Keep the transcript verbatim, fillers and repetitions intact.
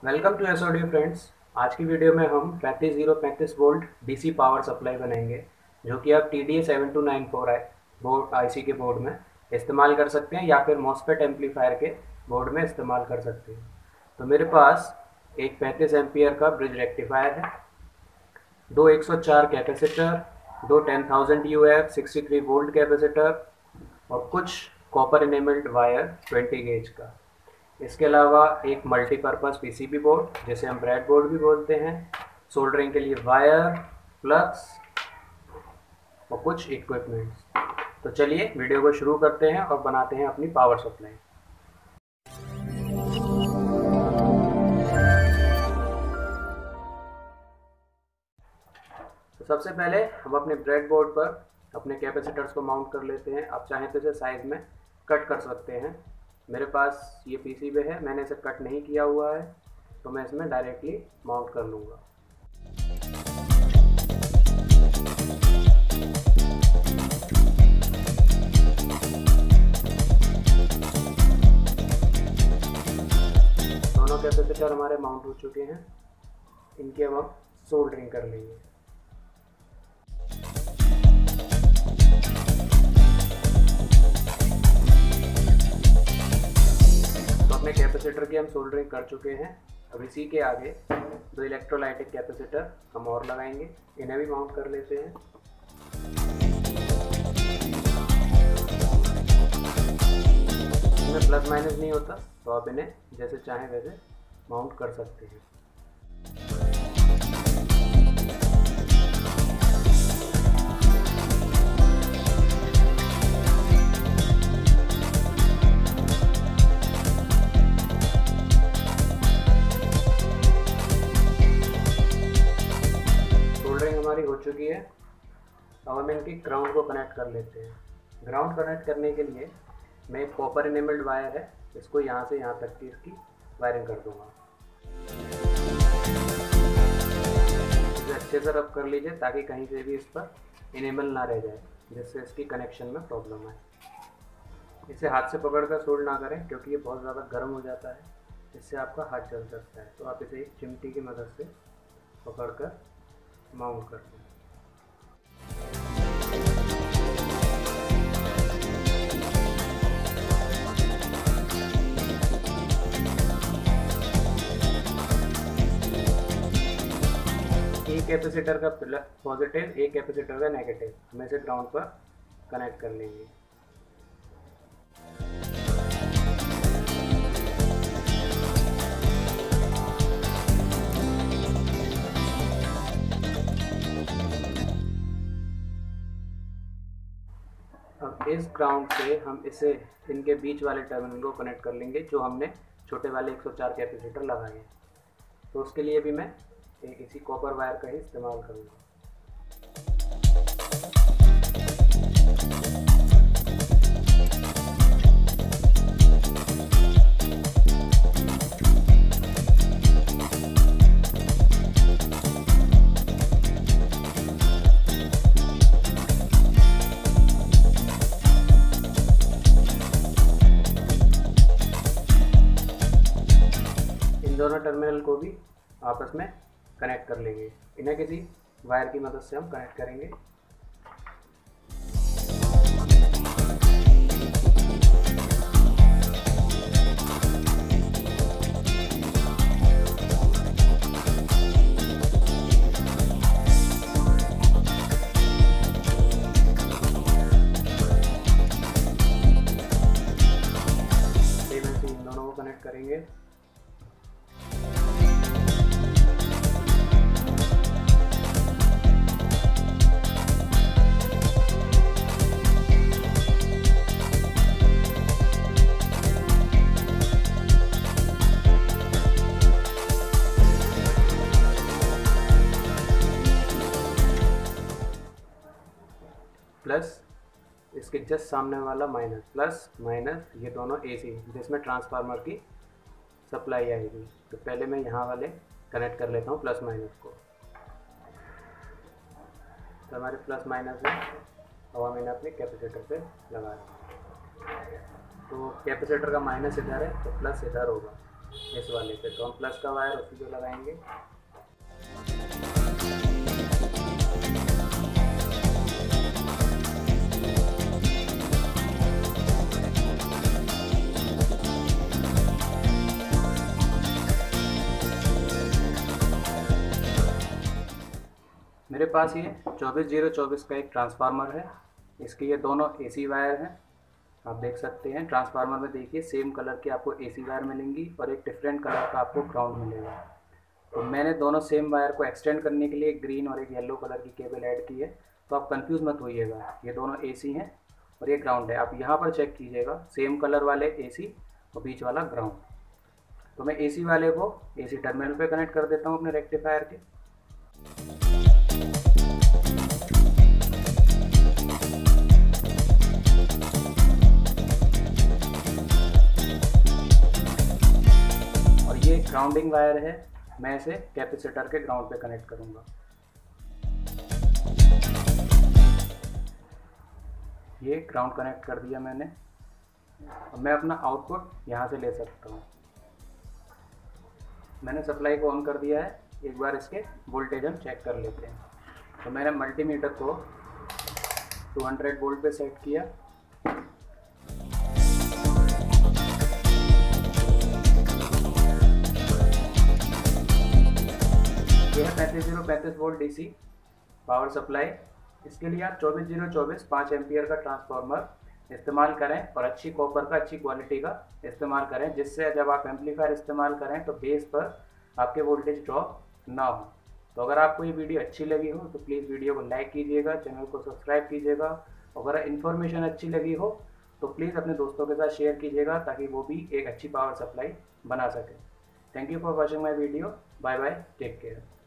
Welcome to SOD friends. आज की video में हम पैंतीस जीरो पैंतीस वोल्ट डीसी पावर सप्लाई बनाएंगे, जो कि आप T D A seven two nine four board IC के बोर्ड में इस्तेमाल कर सकते हैं या फिर मॉसफेट एम्पलीफायर के बोर्ड में इस्तेमाल कर सकते हैं। तो मेरे पास एक पैंतीस एम्पियर का ब्रिज रेक्टिफायर है, दो एक सौ चार कैपेसिटर, दो ten thousand U F sixty three volt capacitor और कुछ copper enamelled wire twenty gauge का। इसके अलावा एक मल्टीपर्पज़ पीसीबी बोर्ड, जिसे हम ब्रेड बोर्ड भी बोलते हैं, सोल्डरिंग के लिए वायर, प्लग्स और कुछ इक्विपमेंट्स। तो चलिए वीडियो को शुरू करते हैं और बनाते हैं अपनी पावर सप्लाई। तो सबसे पहले हम अपने ब्रेड बोर्ड पर अपने कैपेसिटर्स को माउंट कर लेते हैं। आप चाहें तो इसे साइड में कट कर सकते हैं। मेरे पास ये पीसीबी है, मैंने इसे कट नहीं किया हुआ है, तो मैं इसमें डायरेक्टली माउंट कर लूँगा। दोनों कैपेसिटर हमारे माउंट हो चुके हैं, इनकी अब हम सोल्डरिंग कर लेंगे। अपने कैपेसिटर की हम सोल्डरिंग कर चुके हैं। अब इसी के आगे दो इलेक्ट्रोलाइटिक कैपेसिटर हम और लगाएंगे, इन्हें भी माउंट कर लेते हैं। इसमें प्लस माइनस नहीं होता, तो आप इन्हें जैसे चाहें वैसे माउंट कर सकते हैं। हमारी हो चुकी है। अब हम इनकी ग्राउंड को कनेक्ट कर लेते हैं। ग्राउंड कनेक्ट करने के लिए मैं एक कॉपर इनेबल्ड वायर है, इसको यहाँ से यहाँ तक की इसकी वायरिंग कर दूंगा। इसे अच्छे से रब कर लीजिए ताकि कहीं से भी इस पर इनेबल ना रह जाए, जिससे इसकी कनेक्शन में प्रॉब्लम आए। इसे हाथ से पकड़कर सोल्ड ना करें, क्योंकि ये बहुत ज़्यादा गर्म हो जाता है, इससे आपका हाथ जल सकता है। तो आप इसे एक चिमटी की मदद से पकड़कर माउंट करते हैं। एक कैपेसिटर का पॉजिटिव, एक कैपेसिटर का नेगेटिव, हम इसे ग्राउंड पर कनेक्ट कर लेंगे। अब इस ग्राउंड से हम इसे इनके बीच वाले टर्मिनल को कनेक्ट कर लेंगे, जो हमने छोटे वाले एक सौ चार कैपेसिटर लगाए हैं। तो उसके लिए भी मैं एक इसी कॉपर वायर का ही इस्तेमाल करूँगा। दोनों टर्मिनल को भी आपस में कनेक्ट कर लेंगे। इन्हें किसी वायर की मदद से हम कनेक्ट करेंगे। सेम ऐसे इन दोनों को कनेक्ट करेंगे। प्लस इसके जस्ट सामने वाला माइनस, प्लस माइनस ये दोनों एसी, जिसमें ट्रांसफार्मर की सप्लाई आएगी। तो पहले मैं यहाँ वाले कनेक्ट कर लेता हूँ प्लस माइनस को। तो हमारे प्लस माइनस है, और हम इन्हें अपने कैपेसिटर पे लगा दें। तो कैपेसिटर का माइनस इधर है तो प्लस इधर होगा। इस वाले पे, तो हम प्लस का वायर उसी पे लगाएंगे। मेरे पास ये चौबीस जीरो चौबीस का एक ट्रांसफार्मर है। इसके ये दोनों एसी वायर हैं, आप देख सकते हैं। ट्रांसफार्मर में देखिए सेम कलर की आपको एसी वायर मिलेंगी और एक डिफरेंट कलर का आपको ग्राउंड मिलेगा। तो मैंने दोनों सेम वायर को एक्सटेंड करने के लिए एक ग्रीन और एक येलो कलर की केबल ऐड की है। तो आप कंफ्यूज मत होइएगा, ये दोनों एसी हैं और ये ग्राउंड है। आप यहाँ पर चेक कीजिएगा, सेम कलर वाले एसी और बीच वाला ग्राउंड। तो मैं एसी वाले को एसी टर्मिनल पे कनेक्ट कर देता हूँ अपने रेक्टिफायर के। और ये ग्राउंडिंग वायर है, मैं इसे कैपेसिटर के ग्राउंड पे कनेक्ट करूँगा। ये ग्राउंड कनेक्ट कर दिया मैंने। और मैं अपना आउटपुट यहाँ से ले सकता हूँ। मैंने सप्लाई को ऑन कर दिया है, एक बार इसके वोल्टेज हम चेक कर लेते हैं। तो मैंने मल्टीमीटर को दो सौ वोल्ट पे सेट किया। यह है पैंतीस जीरो पैंतीस वोल्ट डीसी पावर सप्लाई। इसके लिए आप चौबीस जीरो चौबीस पाँच एम्पियर का ट्रांसफार्मर इस्तेमाल करें और अच्छी कॉपर का, अच्छी क्वालिटी का इस्तेमाल करें, जिससे जब आप एम्पलीफायर इस्तेमाल करें तो बेस पर आपके वोल्टेज ड्रॉप ना हो। तो अगर आपको ये वीडियो अच्छी लगी हो तो प्लीज़ वीडियो को लाइक कीजिएगा, चैनल को सब्सक्राइब कीजिएगा। अगर इन्फॉर्मेशन अच्छी लगी हो तो प्लीज़ अपने दोस्तों के साथ शेयर कीजिएगा, ताकि वो भी एक अच्छी पावर सप्लाई बना सके। Thank you for watching my video. Bye bye, take care.